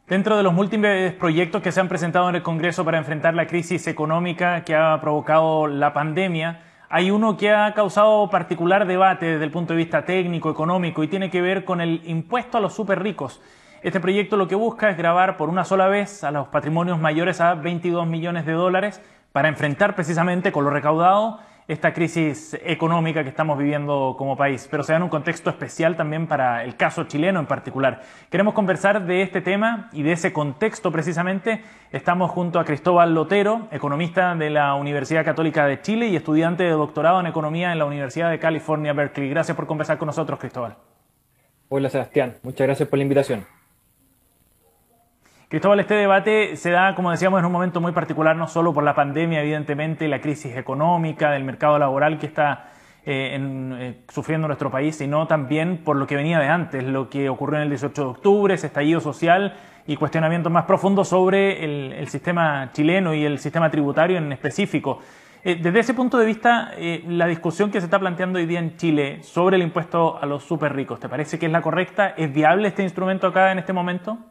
Dentro de los múltiples proyectos que se han presentado en el Congreso para enfrentar la crisis económica que ha provocado la pandemia, hay uno que ha causado particular debate desde el punto de vista técnico, económico, y tiene que ver con el impuesto a los súper ricos. Este proyecto lo que busca es gravar por una sola vez a los patrimonios mayores a 22 millones de dólares para enfrentar precisamente con lo recaudado esta crisis económica que estamos viviendo como país, pero se da en un contexto especial también para el caso chileno en particular. Queremos conversar de este tema y de ese contexto precisamente. Estamos junto a Cristóbal Lotero, economista de la Universidad Católica de Chile y estudiante de doctorado en economía en la Universidad de California, Berkeley. Gracias por conversar con nosotros, Cristóbal. Hola Sebastián, muchas gracias por la invitación. Cristóbal, este debate se da, como decíamos, en un momento muy particular, no solo por la pandemia, evidentemente, la crisis económica, del mercado laboral que está sufriendo nuestro país, sino también por lo que venía de antes, lo que ocurrió en el 18 de octubre, ese estallido social y cuestionamientos más profundos sobre el sistema chileno y el sistema tributario en específico. Desde ese punto de vista, la discusión que se está planteando hoy día en Chile sobre el impuesto a los súper ricos, ¿te parece que es la correcta? ¿Es viable este instrumento acá en este momento?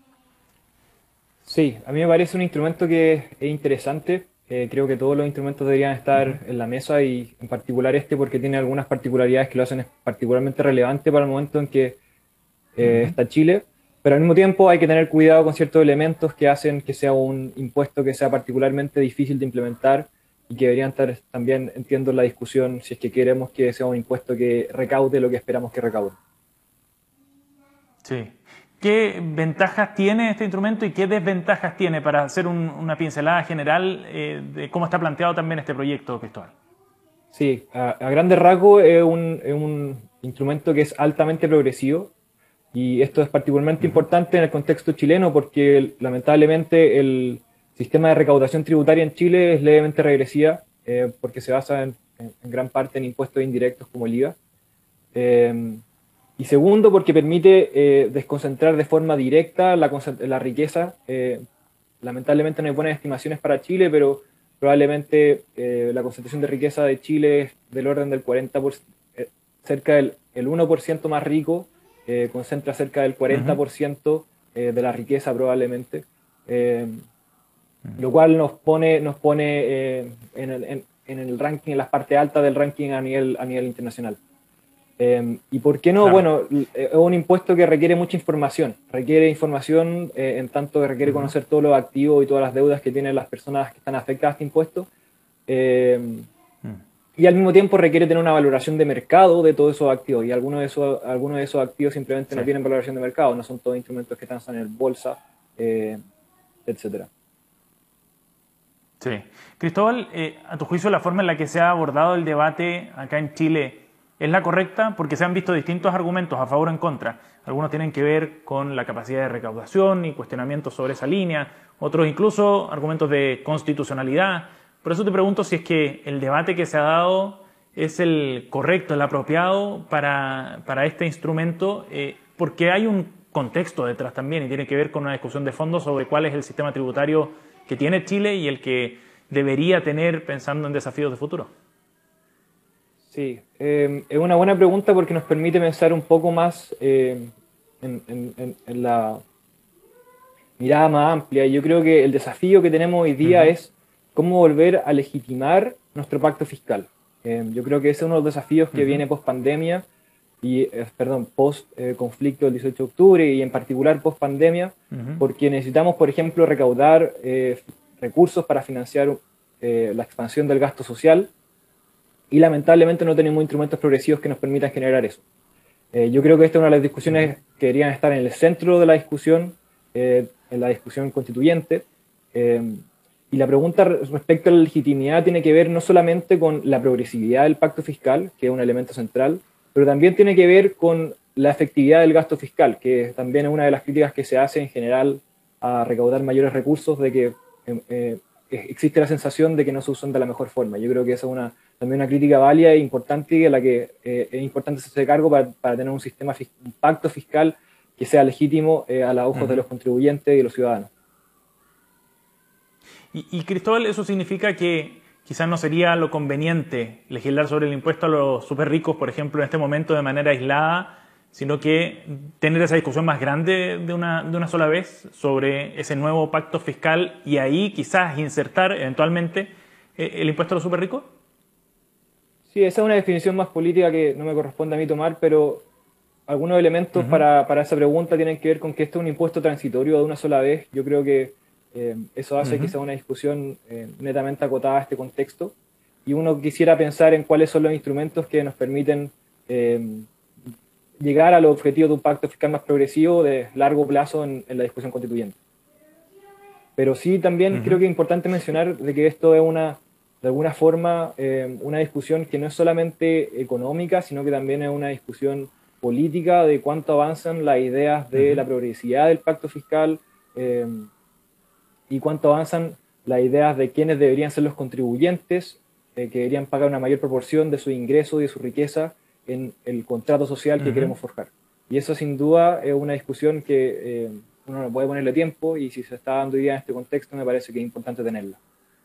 Sí, a mí me parece un instrumento que es interesante. Creo que todos los instrumentos deberían estar en la mesa y en particular este porque tiene algunas particularidades que lo hacen particularmente relevante para el momento en que está Chile. Pero al mismo tiempo hay que tener cuidado con ciertos elementos que hacen que sea un impuesto que sea particularmente difícil de implementar y que deberían estar también, entiendo, en la discusión si es que queremos que sea un impuesto que recaude lo que esperamos que recaude. Sí. ¿Qué ventajas tiene este instrumento y qué desventajas tiene para hacer una pincelada general de cómo está planteado también este proyecto, Cristóbal? Sí, a grandes rasgos es un instrumento que es altamente progresivo y esto es particularmente importante en el contexto chileno porque lamentablemente el sistema de recaudación tributaria en Chile es levemente regresiva porque se basa en gran parte en impuestos indirectos como el IVA. Y segundo, porque permite desconcentrar de forma directa la riqueza. Lamentablemente no hay buenas estimaciones para Chile, pero probablemente la concentración de riqueza de Chile es del orden del 40%, cerca del el 1% más rico, concentra cerca del 40% de la riqueza probablemente, lo cual nos pone en el ranking, en las partes altas del ranking a nivel internacional. ¿Y por qué no? Claro. Bueno, es un impuesto que requiere mucha información. Requiere información en tanto que requiere conocer todos los activos y todas las deudas que tienen las personas que están afectadas a este impuesto. Y al mismo tiempo requiere tener una valoración de mercado de todos esos activos. Y algunos de esos activos simplemente no tienen valoración de mercado. No son todos instrumentos que están en bolsa, etcétera. Sí. Cristóbal, a tu juicio, la forma en la que se ha abordado el debate acá en Chile ¿es la correcta? Porque se han visto distintos argumentos a favor o en contra. Algunos tienen que ver con la capacidad de recaudación y cuestionamientos sobre esa línea, otros incluso argumentos de constitucionalidad. Por eso te pregunto si es que el debate que se ha dado es el correcto, el apropiado para este instrumento, porque hay un contexto detrás también y tiene que ver con una discusión de fondo sobre cuál es el sistema tributario que tiene Chile y el que debería tener pensando en desafíos de futuro. Sí, es una buena pregunta porque nos permite pensar un poco más en la mirada más amplia. Yo creo que el desafío que tenemos hoy día es cómo volver a legitimar nuestro pacto fiscal. Yo creo que ese es uno de los desafíos que viene post pandemia, post conflicto del 18 de octubre y en particular post pandemia, porque necesitamos, por ejemplo, recaudar recursos para financiar la expansión del gasto social. Y lamentablemente no tenemos instrumentos progresivos que nos permitan generar eso. Yo creo que esta es una de las discusiones que deberían estar en el centro de la discusión, en la discusión constituyente. Y la pregunta respecto a la legitimidad tiene que ver no solamente con la progresividad del pacto fiscal, que es un elemento central, pero también tiene que ver con la efectividad del gasto fiscal, que también es una de las críticas que se hace en general a recaudar mayores recursos, de que existe la sensación de que no se usan de la mejor forma. Yo creo que esa es también una crítica válida e importante a la que es importante hacerse cargo para tener un pacto fiscal que sea legítimo a los ojos de los contribuyentes y de los ciudadanos. Y Cristóbal, ¿eso significa que quizás no sería lo conveniente legislar sobre el impuesto a los súper ricos, por ejemplo, en este momento de manera aislada, sino que tener esa discusión más grande de una sola vez sobre ese nuevo pacto fiscal y ahí quizás insertar eventualmente el impuesto a los súper ricos? Sí, esa es una definición más política que no me corresponde a mí tomar, pero algunos elementos Ujú, para esa pregunta tienen que ver con que este es un impuesto transitorio de una sola vez. Yo creo que eso hace que ujú, sea una discusión netamente acotada a este contexto. Y uno quisiera pensar en cuáles son los instrumentos que nos permiten eh, llegar a los objetivos de un pacto fiscal más progresivo de largo plazo en la discusión constituyente. Pero sí también creo ujú, que es importante mencionar de que esto es de alguna forma una discusión que no es solamente económica, sino que también es una discusión política de cuánto avanzan las ideas de ujú, la progresividad del pacto fiscal eh, y cuánto avanzan las ideas de quiénes deberían ser los contribuyentes, que deberían pagar una mayor proporción de su ingreso y de su riqueza en el contrato social que ujú. queremos forjar. Y eso sin duda es una discusión que uno no puede ponerle tiempo y si se está dando hoy día en este contexto me parece que es importante tenerla.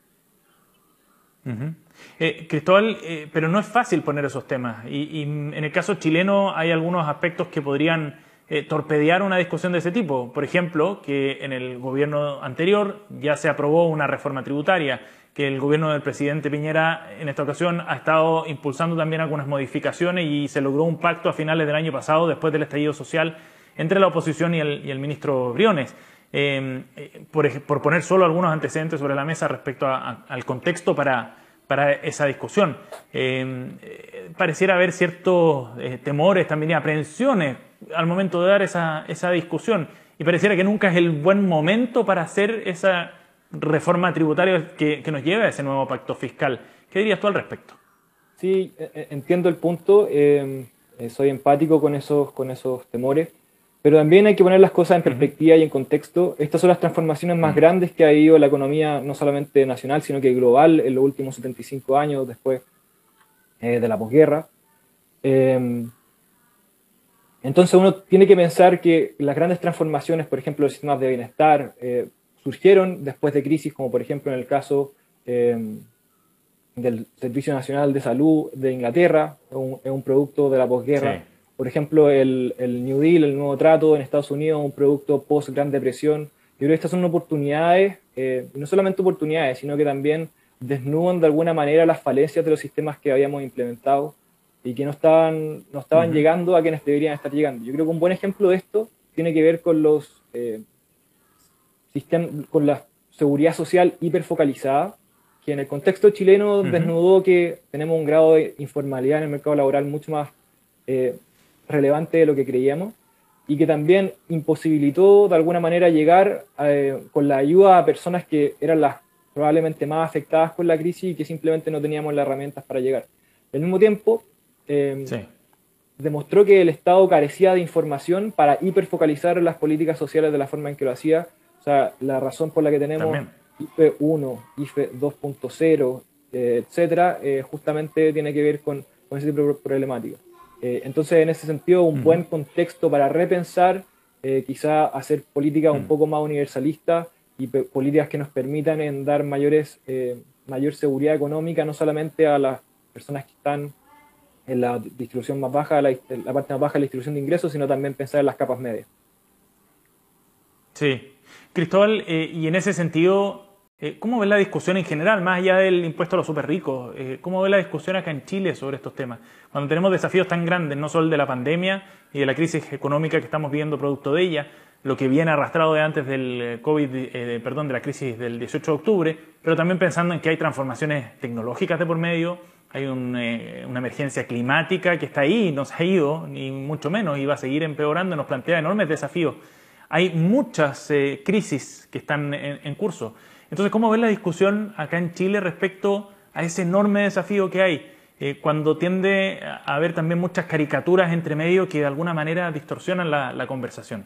Ujú. Cristóbal, pero no es fácil poner esos temas y en el caso chileno hay algunos aspectos que podrían torpedear una discusión de ese tipo. Por ejemplo, que en el gobierno anterior ya se aprobó una reforma tributaria, que el gobierno del presidente Piñera en esta ocasión ha estado impulsando también algunas modificaciones y se logró un pacto a finales del año pasado, después del estallido social, entre la oposición y el ministro Briones. Por poner solo algunos antecedentes sobre la mesa respecto al contexto para esa discusión. Pareciera haber ciertos temores, también y aprehensiones al momento de dar esa discusión y pareciera que nunca es el buen momento para hacer esa reforma tributaria que nos lleve a ese nuevo pacto fiscal. ¿Qué dirías tú al respecto? Sí, entiendo el punto, soy empático con esos temores, pero también hay que poner las cosas en Uh -huh, perspectiva y en contexto. Estas son las transformaciones más uh grandes que ha ido la economía, no solamente nacional, sino que global en los últimos 75 años después de la posguerra. Eh, entonces uno tiene que pensar que las grandes transformaciones, por ejemplo, los sistemas de bienestar, surgieron después de crisis, como por ejemplo en el caso del Servicio Nacional de Salud de Inglaterra, es un producto de la sí. posguerra. Por ejemplo, el New Deal, el nuevo trato en Estados Unidos, un producto post-Gran Depresión. Yo creo que estas son oportunidades, no solamente oportunidades, sino que también desnudan de alguna manera las falencias de los sistemas que habíamos implementado y que no Uh estaban -huh, llegando a quienes deberían estar llegando. Yo creo que un buen ejemplo de esto tiene que ver con los con la seguridad social hiperfocalizada, que en el contexto chileno uh -huh, desnudó que tenemos un grado de informalidad en el mercado laboral mucho más eh, relevante de lo que creíamos y que también imposibilitó de alguna manera llegar con la ayuda a personas que eran las probablemente más afectadas por la crisis y que simplemente no teníamos las herramientas para llegar. Al mismo tiempo, eh, sí. demostró que el Estado carecía de información para hiperfocalizar las políticas sociales de la forma en que lo hacía. O sea, la razón por la que tenemos También. IFE 1, IFE 2.0, etcétera, justamente tiene que ver con ese tipo de problemática. Entonces, en ese sentido, Uh un -huh, buen contexto para repensar, quizá hacer políticas un poco más universalistas y políticas que nos permitan en dar mayor seguridad económica, no solamente a las personas que están en la distribución más baja, en la parte más baja de la distribución de ingresos, sino también pensar en las capas medias. sí. Cristóbal, y en ese sentido, ¿cómo ves la discusión en general, más allá del impuesto a los súper ricos? ¿Cómo ves la discusión acá en Chile sobre estos temas? Cuando tenemos desafíos tan grandes, no solo el de la pandemia y de la crisis económica que estamos viviendo producto de ella, lo que viene arrastrado de antes del COVID, perdón, de la crisis del 18 de octubre, pero también pensando en que hay transformaciones tecnológicas de por medio, hay una emergencia climática que está ahí, no se ha ido, ni mucho menos, y va a seguir empeorando, nos plantea enormes desafíos. Hay muchas crisis que están en curso. Entonces, ¿cómo ves la discusión acá en Chile respecto a ese enorme desafío que hay? Cuando tiende a haber también muchas caricaturas entre medio que de alguna manera distorsionan la conversación.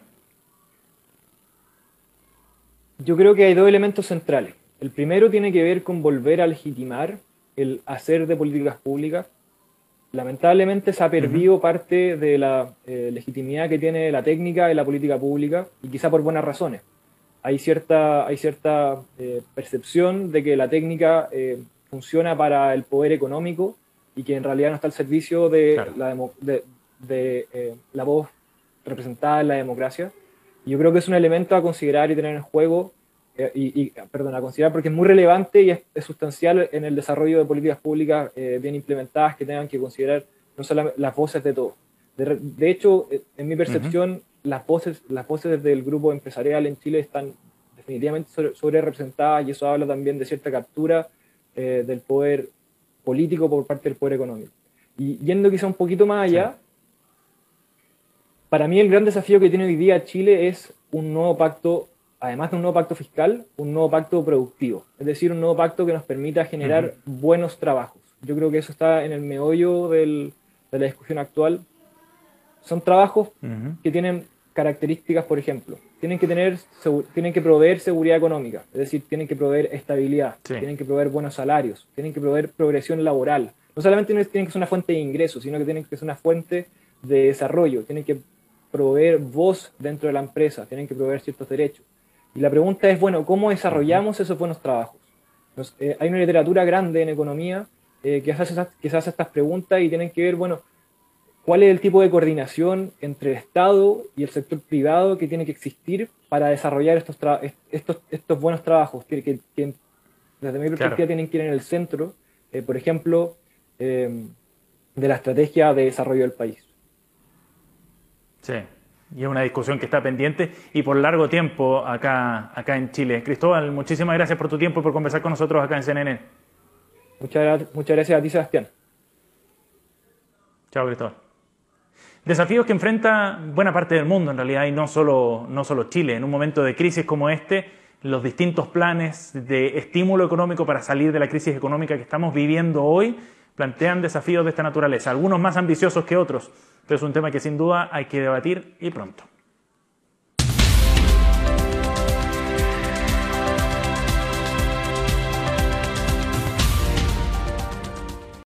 Yo creo que hay dos elementos centrales. El primero tiene que ver con volver a legitimar el hacer de políticas públicas. Lamentablemente se ha Uh -huh, perdido parte de la legitimidad que tiene la técnica de la política pública y quizá por buenas razones. Hay cierta percepción de que la técnica funciona para el poder económico y que en realidad no está al servicio de claro. de la voz representada en la democracia. Y yo creo que es un elemento a considerar y tener en juego, a considerar porque es muy relevante y es sustancial en el desarrollo de políticas públicas bien implementadas que tengan que considerar no solo las voces de todos. De hecho, en mi percepción, las voces del grupo empresarial en Chile están definitivamente sobre representadas, y eso habla también de cierta captura del poder político por parte del poder económico. Y yendo quizá un poquito más allá, sí, para mí el gran desafío que tiene hoy día Chile es un nuevo pacto, además de un nuevo pacto fiscal, un nuevo pacto productivo, es decir, un nuevo pacto que nos permita generar buenos trabajos. Yo creo que eso está en el meollo de la discusión actual. Son trabajos que tienen características, por ejemplo, tienen que proveer seguridad económica, es decir, tienen que proveer estabilidad, sí, tienen que proveer buenos salarios, tienen que proveer progresión laboral. No solamente tienen que ser una fuente de ingresos, sino que tienen que ser una fuente de desarrollo, tienen que proveer voz dentro de la empresa, tienen que proveer ciertos derechos. Y la pregunta es, bueno, ¿cómo desarrollamos esos buenos trabajos? Hay una literatura grande en economía que se hace estas preguntas y tienen que ver, bueno, ¿cuál es el tipo de coordinación entre el Estado y el sector privado que tiene que existir para desarrollar estos buenos trabajos? Que desde mi perspectiva tienen que ir en el centro, por ejemplo, de la estrategia de desarrollo del país. Sí, y es una discusión que está pendiente y por largo tiempo acá en Chile. Cristóbal, muchísimas gracias por tu tiempo y por conversar con nosotros acá en CNN. Muchas gracias a ti, Sebastián. Chao, Cristóbal. Desafíos que enfrenta buena parte del mundo en realidad y no solo Chile. En un momento de crisis como este, los distintos planes de estímulo económico para salir de la crisis económica que estamos viviendo hoy plantean desafíos de esta naturaleza, algunos más ambiciosos que otros, pero es un tema que sin duda hay que debatir y pronto.